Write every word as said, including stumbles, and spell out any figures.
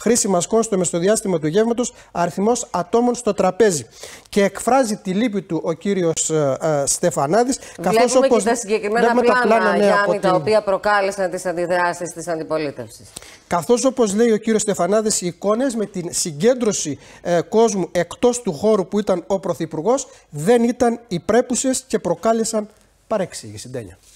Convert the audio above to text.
χρήση μασκών στο μεσοδιάστημα του γεύματος, αριθμός ατόμων στο τραπέζι. Και εκφράζει τη λύπη του ο κύριος ε, ε, Στεφανάδης. Βλέπουμε όπως, και τα συγκεκριμένα πλάνα, τα πλάνα ναι, Γιάννη, τα την... οποία προκάλεσαν τις αντιδράσεις της αντιπολίτευσης. Καθώς, όπως λέει ο κύριος Στεφανάδης, οι εικόνες με την συγκέντρωση ε, κόσμου εκτός του χώρου που ήταν ο Πρωθυπουργός δεν ήταν υπρέπουσες και προκάλεσαν παρεξήγηση. Ντένια.